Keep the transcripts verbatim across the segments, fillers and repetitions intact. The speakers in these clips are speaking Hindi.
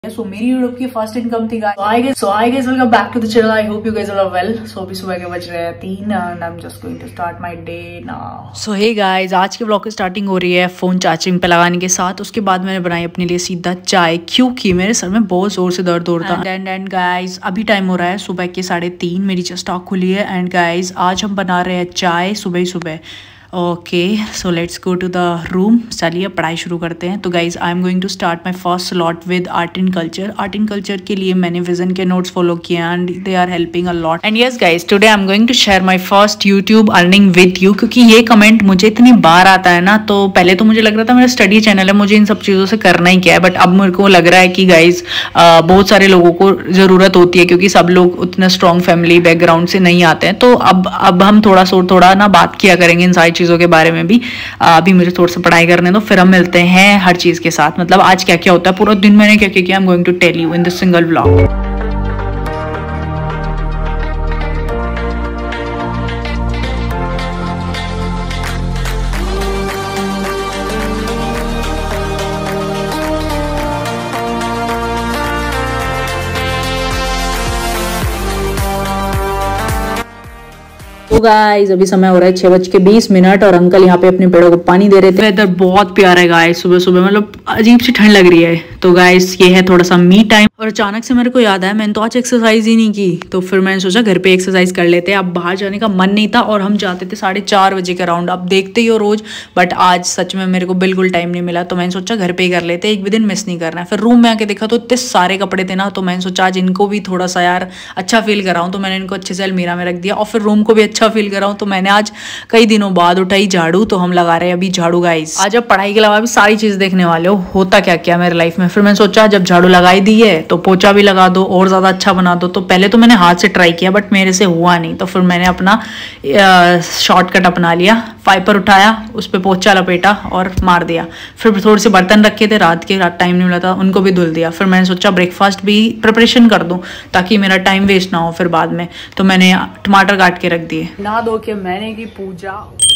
सो मेरी यूट्यूब की फर्स्ट इनकम थी guys. So I guess so I guess welcome back to the channel. I hope you guys are well. So अभी सुबह के बज रहे हैं तीन and I am just going to start my day now. So hey guys, आज के ब्लॉग की स्टार्टिंग हो रही है फोन चार्जिंग पे लगाने के साथ। उसके बाद मैंने बनाई अपने लिए सीधा चाय, क्योंकि मेरे सर में बहुत जोर से दर्द हो रहा था। एंड एंड गाइस, अभी टाइम हो रहा है सुबह के साढ़े तीन। मेरी जस्ट आँख खुली है एंड गाइस आज हम बना रहे हैं चाय सुबह ही सुबह। Okay, so let's go to the room. चलिए पढ़ाई शुरू करते हैं। तो guys I am going to start my first slot with art and culture. Art and culture के लिए मैंने विजन के नोट्स फॉलो किए and they are helping a lot. And yes guys, today I am going to share my first YouTube earning with you, क्योंकि ये कमेंट मुझे इतनी बार आता है ना। तो पहले तो मुझे लग रहा था मेरा स्टडी चैनल है, मुझे इन सब चीज़ों से करना ही क्या है, बट अब मेरे को लग रहा है कि गाइज बहुत सारे लोगों को ज़रूरत होती है, क्योंकि सब लोग उतना स्ट्रॉन्ग फैमिली बैकग्राउंड से नहीं आते हैं। तो अब अब हम थोड़ा सा थोड़ा ना बात किया करेंगे इन सारी चीज़ों के बारे में भी। अभी मुझे थोड़ा सा पढ़ाई करने दो, फिर हम मिलते हैं हर चीज के साथ। मतलब आज क्या क्या होता है, पूरा दिन मैंने क्या क्या किया, I am going to tell you in this single vlog. तो गाइस अभी समय हो रहा है छह बज के बीस मिनट और अंकल यहाँ पे अपने पेड़ों को पानी दे रहे थे। वेदर बहुत प्यारा है गाइस, सुबह सुबह मतलब अजीब सी ठंड लग रही है। तो गाइस ये है थोड़ा सा मी टाइम। और अचानक से मेरे को याद आया मैंने तो आज एक्सरसाइज ही नहीं की, तो फिर मैंने सोचा घर पे एक्सरसाइज कर लेते हैं। अब बाहर जाने का मन नहीं था और हम जाते थे साढ़े चार बजे के राउंड। अब देखते ही हो रोज, बट आज सच में मेरे को बिल्कुल टाइम नहीं मिला, तो मैंने सोचा घर पे ही कर लेते, एक भी दिन मिस नहीं करना है। फिर रूम में आके देखा तो इतने सारे कपड़े थे ना, तो मैंने सोचा आज इनको भी थोड़ा सा यार अच्छा फील कराऊं, तो मैंने इनको अच्छे से अलमीरा में रख दिया और फिर रूम को भी अच्छा फील कराऊं। तो मैंने आज कई दिनों बाद उठाई झाड़ू, तो हम लगा रहे हैं अभी झाड़ू गाइस। आज अब पढ़ाई के अलावा भी सारी चीज देखने वाले हो होता क्या क्या मेरे लाइफ में। फिर मैंने सोचा जब झाड़ू लगाई दी है तो पोछा भी लगा दो और ज्यादा अच्छा बना दो। तो पहले तो मैंने हाथ से ट्राई किया बट मेरे से हुआ नहीं, तो फिर मैंने अपना शॉर्टकट अपना लिया। फाइपर उठाया, उस पर पोछा लपेटा और मार दिया। फिर थोड़े से बर्तन रखे थे रात के, रात टाइम नहीं मिला था, उनको भी धुल दिया। फिर मैंने सोचा ब्रेकफास्ट भी प्रिपरेशन कर दूं ताकि मेरा टाइम वेस्ट ना हो फिर बाद में। तो मैंने टमाटर काट के रख दिए। नहा धो के मैंने की पूजा।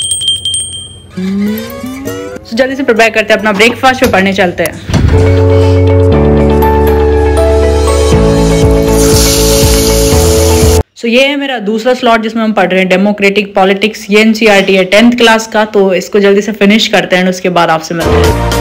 so, जल्दी से प्रिपेयर करते हैं अपना ब्रेकफास्ट, फिर पढ़ने चलते हैं। तो so, ये है मेरा दूसरा स्लॉट जिसमें हम पढ़ रहे हैं डेमोक्रेटिक पॉलिटिक्स। ये एनसीईआरटी है टेंथ क्लास का, तो इसको जल्दी से फिनिश करते हैं, उसके बाद आपसे मिलते हैं।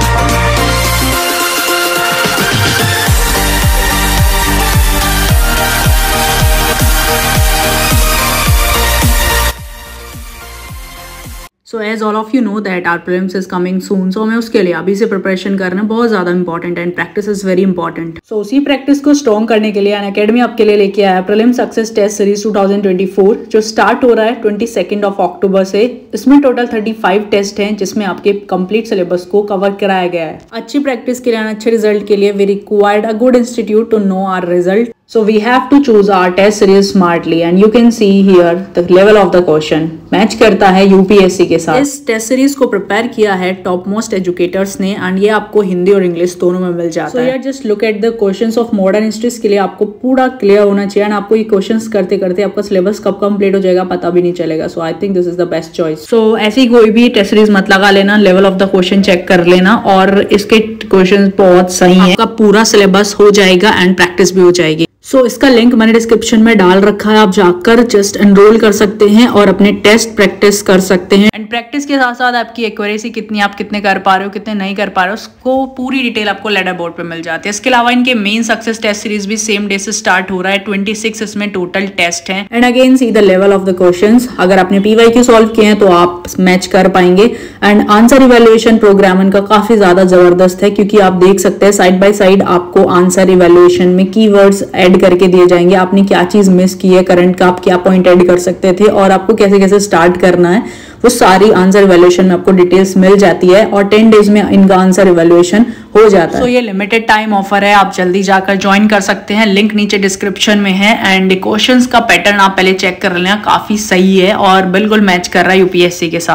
So as all of you know that our prelims is coming soon, so हमें उसके लिए अभी से प्रिपरेशन करना बहुत ज्यादा इंपॉर्टेंट है and practice is very important. So उसी प्रैक्टिस को स्ट्रॉन्ग करने के लिए अनअकैडमी आपके लिए लेके आया prelims success test series two thousand twenty four, जो स्टार्ट हो रहा है ट्वेंटी सेकेंड ऑफ अक्टूबर से। इसमें टोटल थर्टी फाइव टेस्ट हैं, जिसमें आपके कंप्लीट सिलेबस को कवर कराया गया है। अच्छी प्रैक्टिस के लिए, अच्छे रिजल्ट के लिए we required a good institute to know our result. So we have to choose our test series smartly and you can see here the level of the question match करता है यूपीएससी के साथ। इस टेस्ट सीरीज को प्रिपेयर किया है टॉप मोस्ट एजुकेटर्स ने एंड ये आपको हिंदी और इंग्लिश दोनों में मिल जाता so, है। सो यार just look at the questions of modern histories के लिए आपको पूरा क्लियर होना चाहिए एंड आपको ये क्वेश्चंस करते करते आपका सिलेबस कब कंप्लीट हो जाएगा पता भी नहीं चलेगा। So I think this is the best choice. So ऐसी कोई भी टेस्ट सीरीज मत लगा लेना, level of the question check कर लेना और इसके क्वेश्चन बहुत सही है, आपका पूरा सिलेबस हो जाएगा एंड प्रैक्टिस भी हो जाएगी। सो so, इसका लिंक मैंने डिस्क्रिप्शन में डाल रखा है, आप जाकर जस्ट एनरोल कर सकते हैं और अपने टेस्ट प्रैक्टिस कर सकते हैं। एंड प्रैक्टिस के साथ साथ आपकी एक्यूरेसी कितनी, आप कितने कर पा रहे हो कितने नहीं कर पा रहे हो, उसको पूरी डिटेल आपको लेटर बोर्ड पे मिल जाती है। इसके अलावा इनके मेन सक्सेस टेस्ट सीरीज भी सेम डे से स्टार्ट हो रहा है। ट्वेंटी सिक्स इसमें टोटल टेस्ट है and again see the level of the questions. अगर आपने पीवाई क्यू सॉल्व किए हैं तो आप मैच कर पाएंगे एंड आंसर इवेल्युएशन प्रोग्राम इनका काफी ज्यादा जबरदस्त है, क्योंकि आप देख सकते हैं साइड बाय साइड आपको आंसर इवेल्युएशन में कीवर्ड्स ऐड करके दिए जाएंगे। आपने क्या चीज मिस की है करंट का, आप क्या पॉइंट ऐड कर सकते थे और आपको कैसे कैसे स्टार्ट करना है, वो सारी आंसर इवैल्यूएशन में आपको डिटेल्स मिल जाती है और टेन डेज में इनका आंसर इवैल्यूएशन हो जाता है। सो so, ये लिमिटेड टाइम ऑफर है, आप जल्दी जाकर ज्वाइन कर सकते हैं, लिंक नीचे डिस्क्रिप्शन में है। एंड क्वेश्चंस का पैटर्न आप पहले चेक कर लेना, काफी सही है और बिल्कुल मैच कर रहा है यूपीएससी के साथ।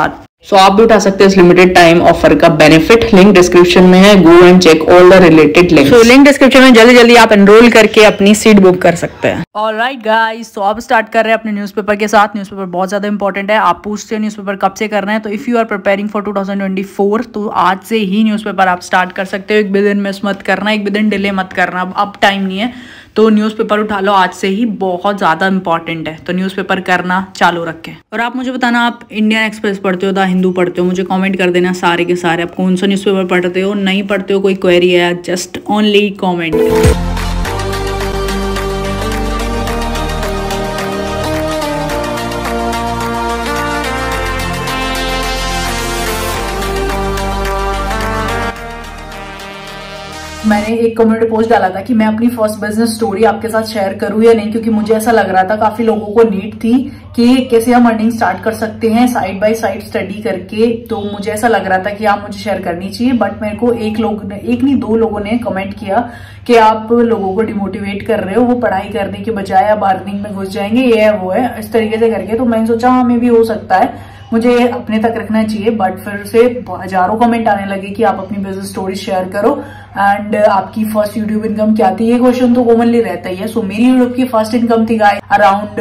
सो so, आप भी उठा सकते हैं इस लिमिटेड टाइम ऑफर का बेनिफिट। लिंक डिस्क्रिप्शन में है, go and check all the related links. So link description में जल्दी जल्दी आप एनरोल करके अपनी सीट बुक कर सकते हैं। ऑलराइट गाइस, तो अब स्टार्ट कर रहे हैं अपने न्यूज़पेपर के साथ। न्यूज़पेपर बहुत ज़्यादा इंपॉर्टेंट है। आप पूछते हैं न्यूज़पेपर कब से करना है, तो if you are preparing for two thousand twenty four तो आज से ही न्यूज़पेपर आप स्टार्ट कर सकते हो। एक भी दिन मिस मत करना, एक भी दिन डिले मत करना। अब टाइम नहीं है तो न्यूज़पेपर उठा लो आज से ही, बहुत ज़्यादा इंपॉर्टेंट है। तो न्यूज़पेपर करना चालू रखें। और आप मुझे बताना आप इंडियन एक्सप्रेस पढ़ते हो, द हिंदू पढ़ते हो, मुझे कमेंट कर देना सारे के सारे। आप कौन सा न्यूज़पेपर पढ़ते हो, नहीं पढ़ते हो, कोई क्वेरी है, जस्ट ओनली कॉमेंट। मैंने एक कम्युनिटी पोस्ट डाला था कि मैं अपनी फर्स्ट बिजनेस स्टोरी आपके साथ शेयर करूं या नहीं, क्योंकि मुझे ऐसा लग रहा था काफी लोगों को नीड थी कि कैसे हम अर्निंग स्टार्ट कर सकते हैं साइड बाय साइड स्टडी करके। तो मुझे ऐसा लग रहा था कि आप मुझे शेयर करनी चाहिए, बट मेरे को एक लोग ने, एक नहीं दो लोगों ने कमेंट किया कि आप लोगों को डिमोटिवेट कर रहे हो, वो पढ़ाई करने के बजाय अब अर्निंग में घुस जाएंगे, ये है वो है, इस तरीके से करके। तो मैंने सोचा हाँ मे भी हो सकता है, मुझे अपने तक रखना चाहिए। बट फिर से हजारों कमेंट आने लगे कि आप अपनी बिजनेस स्टोरी शेयर करो एंड आपकी फर्स्ट यूट्यूब इनकम क्या थी। ये क्वेश्चन तो कॉमनली रहता ही है। सो मेरी यूट्यूब की फर्स्ट इनकम थी guys around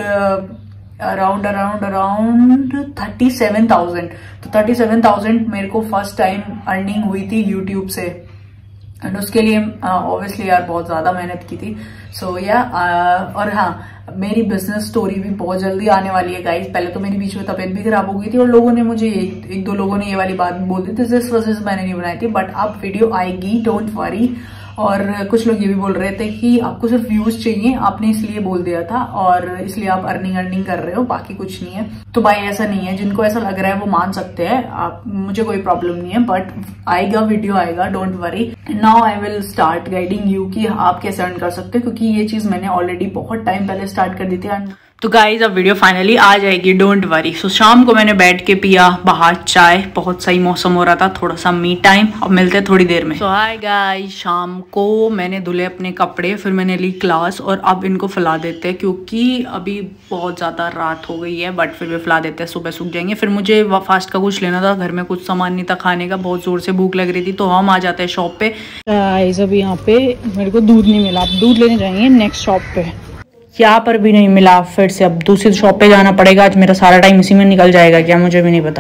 around around around thirty seven thousand. तो थर्टी सेवन थाउजेंड मेरे को फर्स्ट टाइम अर्निंग हुई थी यूट्यूब से, एंड उसके लिए ऑब्वियसली uh, यार बहुत ज्यादा मेहनत की थी। सो so, या yeah, uh, और हाँ मेरी बिजनेस स्टोरी भी बहुत जल्दी आने वाली है गाइस। पहले तो मेरी बीच में तबीयत भी खराब हो गई थी और लोगों ने मुझे एक, एक दो लोगों ने ये वाली बात बोल दी थी, इस वजह से मैंने नहीं बनाई थी। बट अब वीडियो आएगी, डोंट वरी। और कुछ लोग ये भी बोल रहे थे कि आपको सिर्फ व्यूज चाहिए, आपने इसलिए बोल दिया था और इसलिए आप अर्निंग अर्निंग कर रहे हो, बाकी कुछ नहीं है। तो भाई ऐसा नहीं है, जिनको ऐसा लग रहा है वो मान सकते हैं, आप मुझे कोई प्रॉब्लम नहीं है। बट आएगा, वीडियो आएगा, don't worry. Now I will start guiding you कि आप कैसे अर्न कर सकते हो, क्योंकि ये चीज मैंने ऑलरेडी बहुत टाइम पहले स्टार्ट कर दी थी। तो गाइज अब वीडियो फाइनली आ जाएगी, डोंट वरी। सो शाम को मैंने बैठ के पिया बाहर चाय, बहुत सही मौसम हो रहा था, थोड़ा सा मी टाइम। अब मिलते हैं थोड़ी देर में। सो हाय गाइज, शाम को मैंने धुले अपने कपड़े, फिर मैंने ली क्लास और अब इनको फैला देते हैं क्योंकि अभी बहुत ज़्यादा रात हो गई है। बट फिर भी फैला देते हैं, सुबह सूख जाएंगे। फिर मुझे फास्ट का कुछ लेना था, घर में कुछ सामान नहीं था खाने का, बहुत जोर से भूख लग रही थी, तो हम आ जाते हैं शॉप पे। गाइज अभी यहाँ पे मेरे को दूध नहीं मिला, अब दूध लेने जाएंगे नेक्स्ट शॉप पे। यहाँ पर भी नहीं मिला, फिर से अब दूसरी शॉप पे जाना पड़ेगा। आज मेरा सारा टाइम इसी में निकल जाएगा क्या, मुझे भी नहीं पता।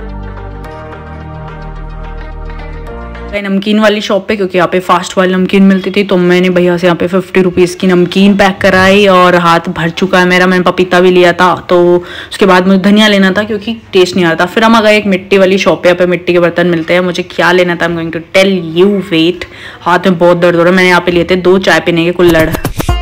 नमकीन वाली शॉप पे, क्योंकि यहाँ पे फास्ट वाली नमकीन मिलती थी, तो मैंने भैया से यहाँ पे फिफ्टी रुपीज़ की नमकीन पैक कराई और हाथ भर चुका है मेरा। मैंने पपीता भी लिया था, तो उसके बाद मुझे धनिया लेना था क्योंकि टेस्ट नहीं आ रहा था। फिर हम आ गए एक मिट्टी वाली शॉप पे, यहाँ पे मिट्टी के बर्तन मिलते हैं। मुझे क्या लेना था, I am going to tell you, wait. हाथ में बहुत दर्द हो रहा है। मैंने यहाँ पे लिए थे दो चाय पीने के कुल्हड़।